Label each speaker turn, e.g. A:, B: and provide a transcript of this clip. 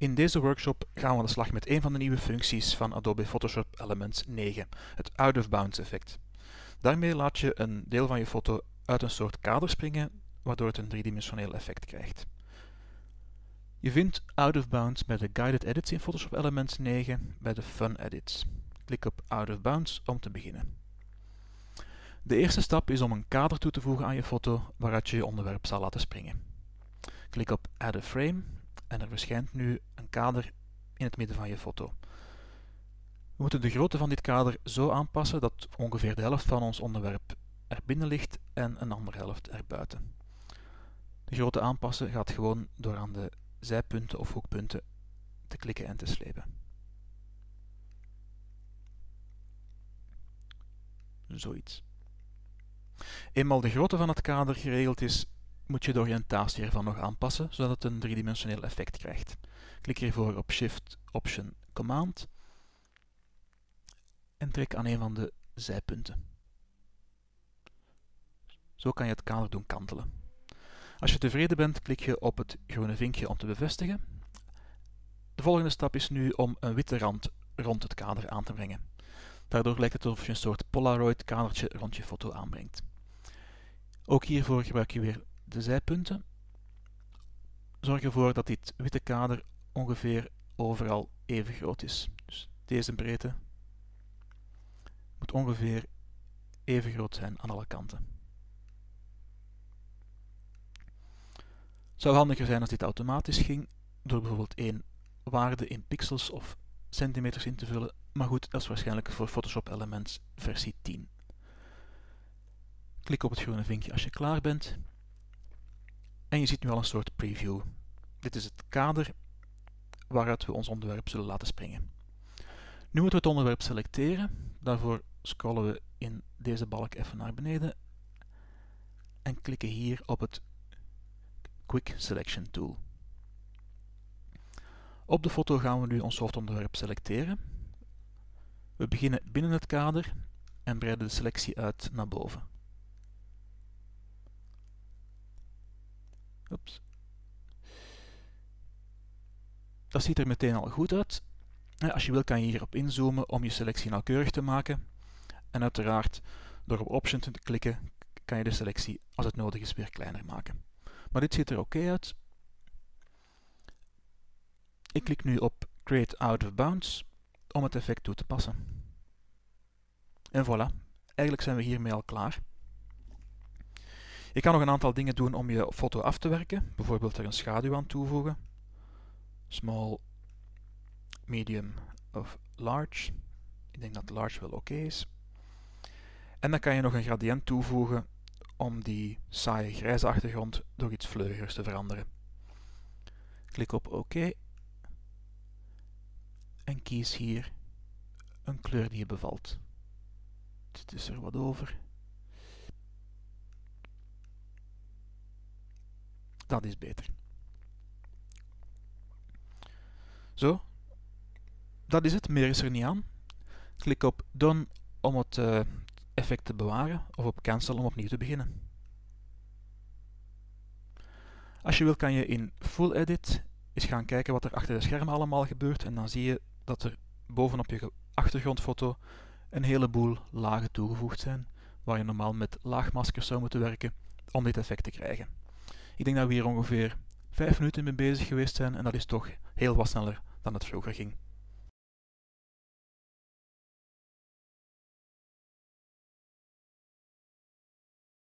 A: In deze workshop gaan we aan de slag met een van de nieuwe functies van Adobe Photoshop Elements 9, het Out of Bounds effect. Daarmee laat je een deel van je foto uit een soort kader springen, waardoor het een driedimensioneel effect krijgt. Je vindt Out of Bounds bij de Guided Edits in Photoshop Elements 9 bij de Fun Edits. Klik op Out of Bounds om te beginnen. De eerste stap is om een kader toe te voegen aan je foto waaruit je je onderwerp zal laten springen. Klik op Add a Frame en er verschijnt nu een kader in het midden van je foto. We moeten de grootte van dit kader zo aanpassen dat ongeveer de helft van ons onderwerp er binnen ligt en een andere helft erbuiten. De grootte aanpassen gaat gewoon door aan de zijpunten of hoekpunten te klikken en te slepen. Zoiets. Eenmaal de grootte van het kader geregeld is, moet je de oriëntatie ervan nog aanpassen, zodat het een driedimensioneel effect krijgt. Klik hiervoor op Shift, Option, Command en trek aan een van de zijpunten. Zo kan je het kader doen kantelen. Als je tevreden bent, klik je op het groene vinkje om te bevestigen. De volgende stap is nu om een witte rand rond het kader aan te brengen. Daardoor lijkt het alsof je een soort Polaroid kadertje rond je foto aanbrengt. Ook hiervoor gebruik je weer de zijpunten. Zorg ervoor dat dit witte kader ongeveer overal even groot is. Dus deze breedte moet ongeveer even groot zijn aan alle kanten. Het zou handiger zijn als dit automatisch ging, door bijvoorbeeld één waarde in pixels of centimeters in te vullen, maar goed, dat is waarschijnlijk voor Photoshop Elements versie 10. Klik op het groene vinkje als je klaar bent. En je ziet nu al een soort preview. Dit is het kader waaruit we ons onderwerp zullen laten springen. Nu moeten we het onderwerp selecteren. Daarvoor scrollen we in deze balk even naar beneden en klikken hier op het Quick Selection Tool. Op de foto gaan we nu ons hoofdonderwerp selecteren. We beginnen binnen het kader en breiden de selectie uit naar boven. Oeps. Dat ziet er meteen al goed uit. Als je wil kan je hierop inzoomen om je selectie nauwkeurig te maken. En uiteraard, door op Option te klikken, kan je de selectie als het nodig is weer kleiner maken. Maar dit ziet er oké uit. Ik klik nu op Create Out of Bounds om het effect toe te passen. En voilà, eigenlijk zijn we hiermee al klaar. Je kan nog een aantal dingen doen om je foto af te werken, bijvoorbeeld er een schaduw aan toevoegen. Small, medium of large. Ik denk dat large wel oké is. En dan kan je nog een gradient toevoegen om die saaie grijze achtergrond door iets fleurigers te veranderen. Klik op OK en kies hier een kleur die je bevalt. Dit is er wat over. Dat is beter. Zo, dat is het, meer is er niet aan. Klik op Done om het effect te bewaren of op Cancel om opnieuw te beginnen. Als je wil kan je in Full Edit eens gaan kijken wat er achter de schermen allemaal gebeurt en dan zie je dat er bovenop je achtergrondfoto een heleboel lagen toegevoegd zijn, waar je normaal met laagmaskers zou moeten werken om dit effect te krijgen. Ik denk dat we hier ongeveer 5 minuten mee bezig geweest zijn en dat is toch heel wat sneller dan het vroeger ging.